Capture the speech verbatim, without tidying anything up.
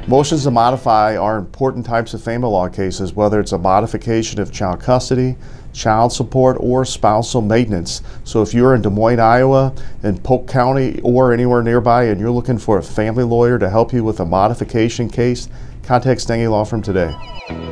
Motions to modify are important types of family law cases, whether it's a modification of child custody, child support, or spousal maintenance. So if you're in Des Moines, Iowa, in Polk County, or anywhere nearby, and you're looking for a family lawyer to help you with a modification case, contact Stange Law Firm today.